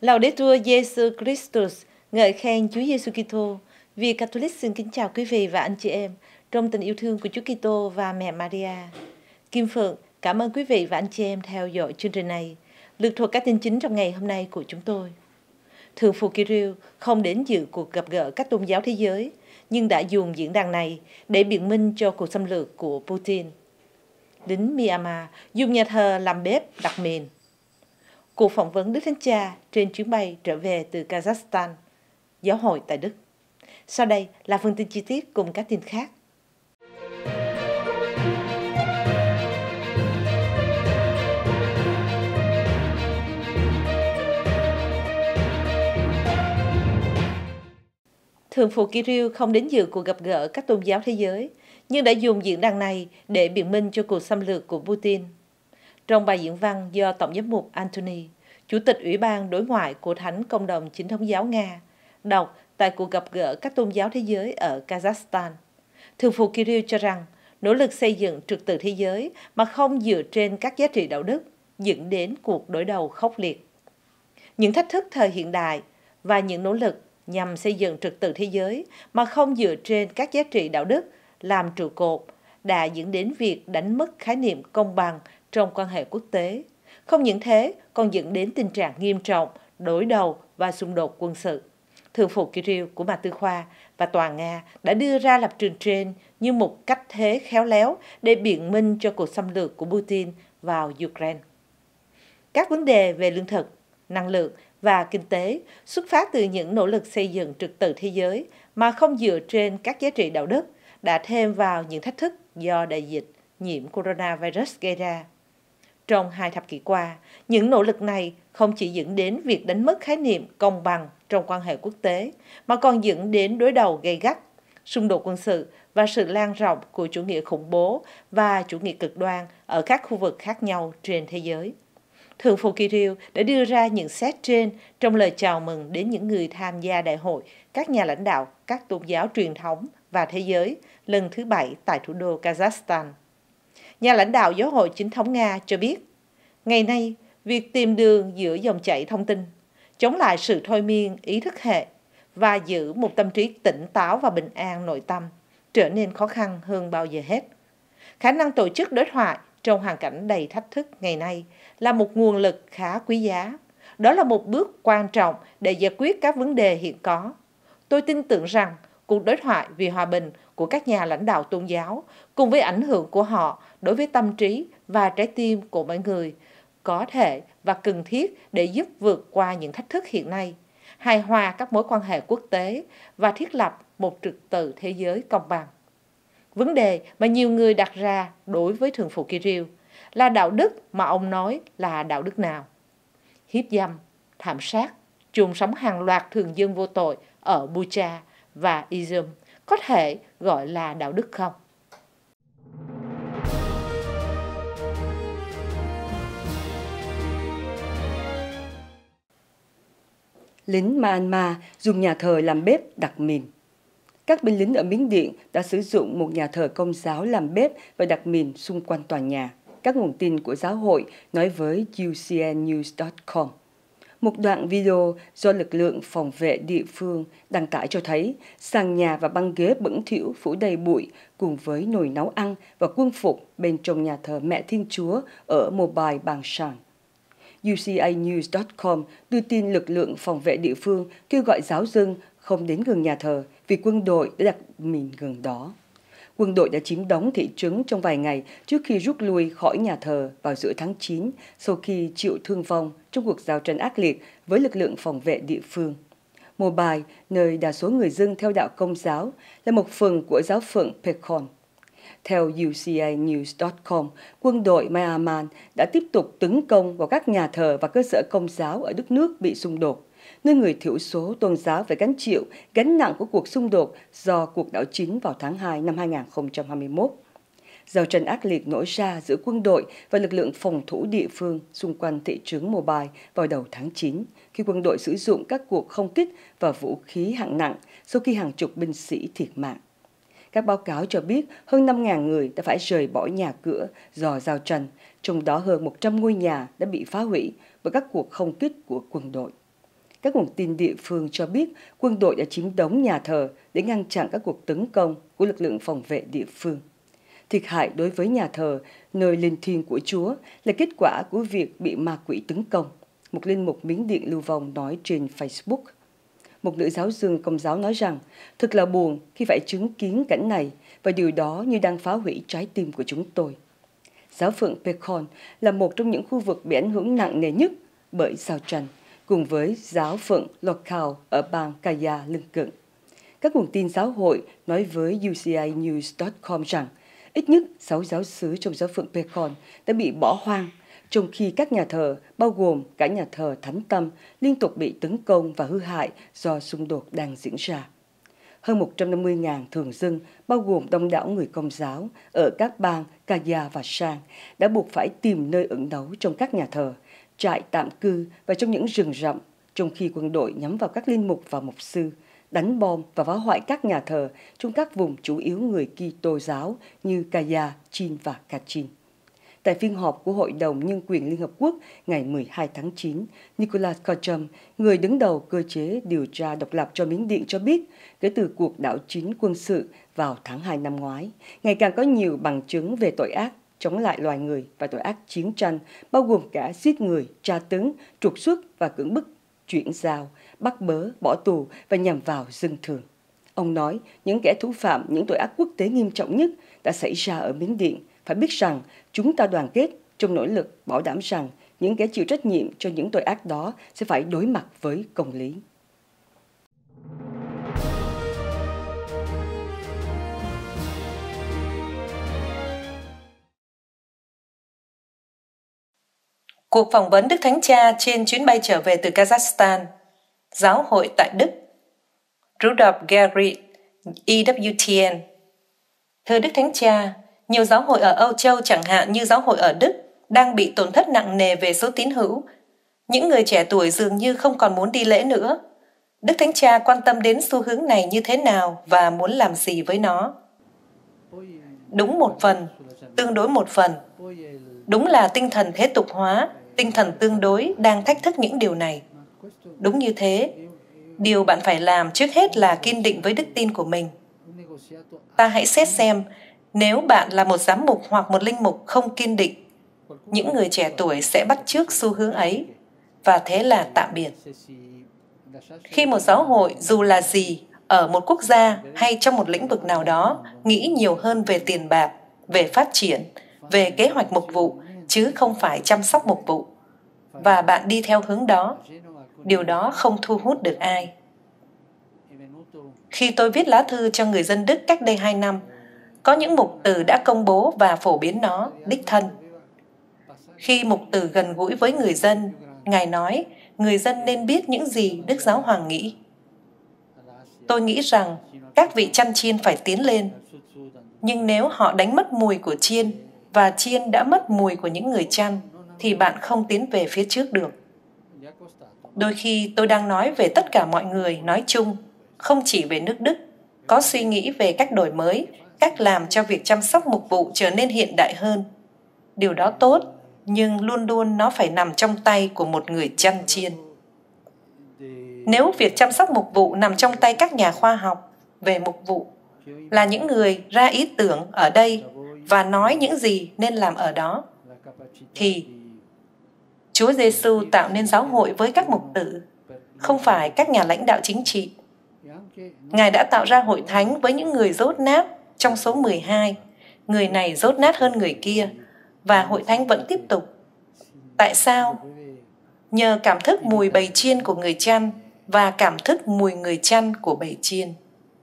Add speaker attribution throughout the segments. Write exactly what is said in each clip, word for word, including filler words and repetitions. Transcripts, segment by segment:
Speaker 1: Laudetur Jesus Christus, ngợi khen Chúa Giêsu Kitô. Vì Catholic xin kính chào quý vị và anh chị em trong tình yêu thương của Chúa Kitô và mẹ Maria. Kim Phượng cảm ơn quý vị và anh chị em theo dõi chương trình này. Lược thuộc các tin chính trong ngày hôm nay của chúng tôi. Thượng phụ Kirill không đến dự cuộc gặp gỡ các tôn giáo thế giới, nhưng đã dùng diễn đàn này để biện minh cho cuộc xâm lược của Putin. Lính Myanmar dùng nhà thờ làm bếp đặt mìn. Cuộc phỏng vấn Đức Thánh Cha trên chuyến bay trở về từ Kazakhstan, giáo hội tại Đức. Sau đây là phần tin chi tiết cùng các tin khác. Thượng phụ Kirill không đến dự cuộc gặp gỡ các tôn giáo thế giới, nhưng đã dùng diễn đàn này để biện minh cho cuộc xâm lược của Putin. Trong bài diễn văn do Tổng giám mục Antony, Chủ tịch Ủy ban Đối ngoại của Thánh Công đồng Chính thống giáo Nga, đọc tại cuộc gặp gỡ các tôn giáo thế giới ở Kazakhstan, Thượng phụ Kirill cho rằng nỗ lực xây dựng trật tự thế giới mà không dựa trên các giá trị đạo đức dẫn đến cuộc đối đầu khốc liệt. Những thách thức thời hiện đại và những nỗ lực nhằm xây dựng trật tự thế giới mà không dựa trên các giá trị đạo đức làm trụ cột đã dẫn đến việc đánh mất khái niệm công bằng trong quan hệ quốc tế. Không những thế, còn dẫn đến tình trạng nghiêm trọng, đối đầu và xung đột quân sự. Thượng phụ Kirill của Ma Tư Khoa và Toàn Nga đã đưa ra lập trường trên như một cách thế khéo léo để biện minh cho cuộc xâm lược của Putin vào Ukraine. Các vấn đề về lương thực, năng lượng và kinh tế xuất phát từ những nỗ lực xây dựng trật tự thế giới mà không dựa trên các giá trị đạo đức đã thêm vào những thách thức do đại dịch nhiễm coronavirus gây ra. Trong hai thập kỷ qua, những nỗ lực này không chỉ dẫn đến việc đánh mất khái niệm công bằng trong quan hệ quốc tế, mà còn dẫn đến đối đầu gay gắt, xung đột quân sự và sự lan rộng của chủ nghĩa khủng bố và chủ nghĩa cực đoan ở các khu vực khác nhau trên thế giới. Thượng phụ Kirill đã đưa ra những xét trên trong lời chào mừng đến những người tham gia đại hội các nhà lãnh đạo các tôn giáo truyền thống và thế giới lần thứ bảy tại thủ đô Kazakhstan. Nhà lãnh đạo giáo hội chính thống Nga cho biết, ngày nay, việc tìm đường giữa dòng chảy thông tin, chống lại sự thôi miên ý thức hệ và giữ một tâm trí tỉnh táo và bình an nội tâm trở nên khó khăn hơn bao giờ hết. Khả năng tổ chức đối thoại trong hoàn cảnh đầy thách thức ngày nay là một nguồn lực khá quý giá. Đó là một bước quan trọng để giải quyết các vấn đề hiện có. Tôi tin tưởng rằng cuộc đối thoại vì hòa bình của các nhà lãnh đạo tôn giáo cùng với ảnh hưởng của họ đối với tâm trí và trái tim của mọi người có thể và cần thiết để giúp vượt qua những thách thức hiện nay, hài hòa các mối quan hệ quốc tế và thiết lập một trật tự thế giới công bằng. Vấn đề mà nhiều người đặt ra đối với Thượng phụ Kirill là đạo đức mà ông nói là đạo đức nào? Hiếp dâm, thảm sát, chôn sống hàng loạt thường dân vô tội ở Bucha và Izium có thể gọi là đạo đức không?
Speaker 2: Lính Myanmar dùng nhà thờ làm bếp đặt mìn. Các binh lính ở Miến Điện đã sử dụng một nhà thờ công giáo làm bếp và đặt mìn xung quanh tòa nhà, các nguồn tin của giáo hội nói với u xê en news chấm com. Một đoạn video do lực lượng phòng vệ địa phương đăng tải cho thấy sàn nhà và băng ghế bẩn thỉu phủ đầy bụi cùng với nồi nấu ăn và quân phục bên trong nhà thờ Mẹ Thiên Chúa ở Mobile Bangshan. u xê a news chấm com đưa tin lực lượng phòng vệ địa phương kêu gọi giáo dân không đến gần nhà thờ vì quân đội đã đặt mìn gần đó. Quân đội đã chiếm đóng thị trấn trong vài ngày trước khi rút lui khỏi nhà thờ vào giữa tháng chín sau khi chịu thương vong trong cuộc giao tranh ác liệt với lực lượng phòng vệ địa phương. Mobile, nơi đa số người dân theo đạo Công giáo, là một phần của giáo phận Pekon. Theo u xê a news chấm com, quân đội Myanmar đã tiếp tục tấn công vào các nhà thờ và cơ sở công giáo ở đất nước bị xung đột, nơi người thiểu số tôn giáo phải gánh chịu gánh nặng của cuộc xung đột do cuộc đảo chính vào tháng hai năm hai nghìn không trăm hai mươi mốt. Giao tranh ác liệt nổ ra giữa quân đội và lực lượng phòng thủ địa phương xung quanh thị trấn Mobile vào đầu tháng chín, khi quân đội sử dụng các cuộc không kích và vũ khí hạng nặng sau khi hàng chục binh sĩ thiệt mạng. Các báo cáo cho biết hơn năm nghìn người đã phải rời bỏ nhà cửa do giao tranh, trong đó hơn một trăm ngôi nhà đã bị phá hủy bởi các cuộc không kích của quân đội. Các nguồn tin địa phương cho biết quân đội đã chiếm đóng nhà thờ để ngăn chặn các cuộc tấn công của lực lượng phòng vệ địa phương. Thiệt hại đối với nhà thờ, nơi linh thiêng của Chúa, là kết quả của việc bị ma quỷ tấn công, một linh mục Miến Điện lưu vong nói trên Facebook. Một nữ giáo dương Công giáo nói rằng, thật là buồn khi phải chứng kiến cảnh này và điều đó như đang phá hủy trái tim của chúng tôi. Giáo phận Pekon là một trong những khu vực bị ảnh hưởng nặng nề nhất bởi giao tranh, cùng với giáo phận Lokal ở bang Kaya lân cận. Các nguồn tin giáo hội nói với u c i news chấm com rằng ít nhất sáu giáo xứ trong giáo phận Pekon đã bị bỏ hoang, trong khi các nhà thờ, bao gồm cả nhà thờ Thánh Tâm, liên tục bị tấn công và hư hại do xung đột đang diễn ra. Hơn một trăm năm mươi nghìn thường dân, bao gồm đông đảo người Công giáo, ở các bang Kaya và Sang, đã buộc phải tìm nơi ẩn náu trong các nhà thờ, trại tạm cư và trong những rừng rậm, trong khi quân đội nhắm vào các linh mục và mục sư, đánh bom và phá hoại các nhà thờ trong các vùng chủ yếu người Kitô giáo như Kaya, Chin và Kachin. Tại phiên họp của Hội đồng Nhân quyền Liên Hợp Quốc ngày mười hai tháng chín, Nicholas Kochum, người đứng đầu cơ chế điều tra độc lập cho Miến Điện cho biết, kể từ cuộc đảo chính quân sự vào tháng hai năm ngoái, ngày càng có nhiều bằng chứng về tội ác chống lại loài người và tội ác chiến tranh, bao gồm cả giết người, tra tấn, trục xuất và cưỡng bức, chuyển giao, bắt bớ, bỏ tù và nhằm vào dân thường. Ông nói những kẻ thủ phạm những tội ác quốc tế nghiêm trọng nhất đã xảy ra ở Miến Điện, phải biết rằng chúng ta đoàn kết trong nỗ lực bảo đảm rằng những kẻ chịu trách nhiệm cho những tội ác đó sẽ phải đối mặt với công lý.
Speaker 1: Cuộc phỏng vấn Đức Thánh Cha trên chuyến bay trở về từ Kazakhstan. Giáo hội tại Đức. Rudolf Gerrit, E W T N. Thưa Đức Thánh Cha, nhiều giáo hội ở Âu Châu chẳng hạn như giáo hội ở Đức đang bị tổn thất nặng nề về số tín hữu. Những người trẻ tuổi dường như không còn muốn đi lễ nữa. Đức Thánh Cha quan tâm đến xu hướng này như thế nào và muốn làm gì với nó? Đúng một phần, tương đối một phần. Đúng là tinh thần thế tục hóa, tinh thần tương đối đang thách thức những điều này. Đúng như thế, điều bạn phải làm trước hết là kiên định với đức tin của mình. Ta hãy xét xem, nếu bạn là một giám mục hoặc một linh mục không kiên định, những người trẻ tuổi sẽ bắt chước xu hướng ấy, và thế là tạm biệt. Khi một giáo hội, dù là gì, ở một quốc gia hay trong một lĩnh vực nào đó, nghĩ nhiều hơn về tiền bạc, về phát triển, về kế hoạch mục vụ, chứ không phải chăm sóc mục vụ, và bạn đi theo hướng đó, điều đó không thu hút được ai. Khi tôi viết lá thư cho người dân Đức cách đây hai năm, có những mục từ đã công bố và phổ biến nó đích thân. Khi mục từ gần gũi với người dân, Ngài nói người dân nên biết những gì Đức Giáo Hoàng nghĩ. Tôi nghĩ rằng các vị chăn chiên phải tiến lên, nhưng nếu họ đánh mất mùi của chiên và chiên đã mất mùi của những người chăn, thì bạn không tiến về phía trước được. Đôi khi tôi đang nói về tất cả mọi người nói chung, không chỉ về nước Đức, có suy nghĩ về cách đổi mới, cách làm cho việc chăm sóc mục vụ trở nên hiện đại hơn. Điều đó tốt, nhưng luôn luôn nó phải nằm trong tay của một người chăn chiên. Nếu việc chăm sóc mục vụ nằm trong tay các nhà khoa học về mục vụ, là những người ra ý tưởng ở đây và nói những gì nên làm ở đó, thì Chúa Giêsu tạo nên giáo hội với các mục tử, không phải các nhà lãnh đạo chính trị. Ngài đã tạo ra hội thánh với những người dốt nát trong số mười hai, người này dốt nát hơn người kia, và hội thánh vẫn tiếp tục. Tại sao? Nhờ cảm thức mùi bầy chiên của người chăn và cảm thức mùi người chăn của bầy chiên.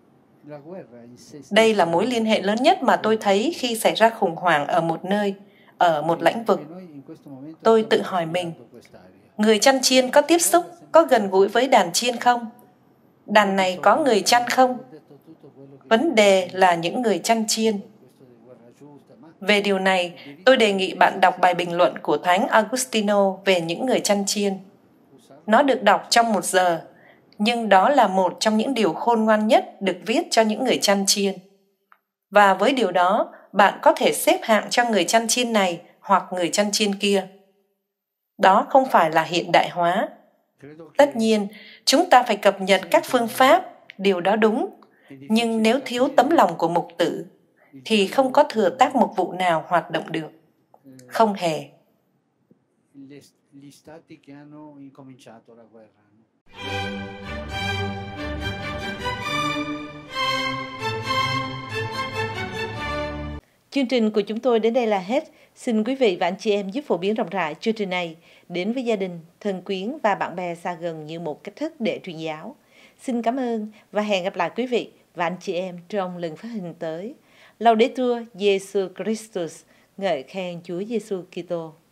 Speaker 1: Đây là mối liên hệ lớn nhất mà tôi thấy khi xảy ra khủng hoảng ở một nơi, ở một lĩnh vực. Tôi tự hỏi mình, người chăn chiên có tiếp xúc, có gần gũi với đàn chiên không? Đàn này có người chăn không? Vấn đề là những người chăn chiên. Về điều này, tôi đề nghị bạn đọc bài bình luận của Thánh Agustino về những người chăn chiên. Nó được đọc trong một giờ, nhưng đó là một trong những điều khôn ngoan nhất được viết cho những người chăn chiên. Và với điều đó, bạn có thể xếp hạng cho người chăn chiên này hoặc người chăn chiên kia. Đó không phải là hiện đại hóa,
Speaker 3: Tất nhiên, chúng ta phải cập nhật các phương pháp, điều đó đúng. Nhưng nếu thiếu tấm lòng của mục tử, thì không có thừa tác mục vụ nào hoạt động được. Không hề.
Speaker 1: Chương trình của chúng tôi đến đây là hết. Xin quý vị và anh chị em giúp phổ biến rộng rãi chương trình này đến với gia đình, thân quyến và bạn bè xa gần như một cách thức để truyền giáo. Xin cảm ơn và hẹn gặp lại quý vị và anh chị em trong lần phát hình tới. Laudetur Jesus Christus, ngợi khen Chúa Giêsu Kitô.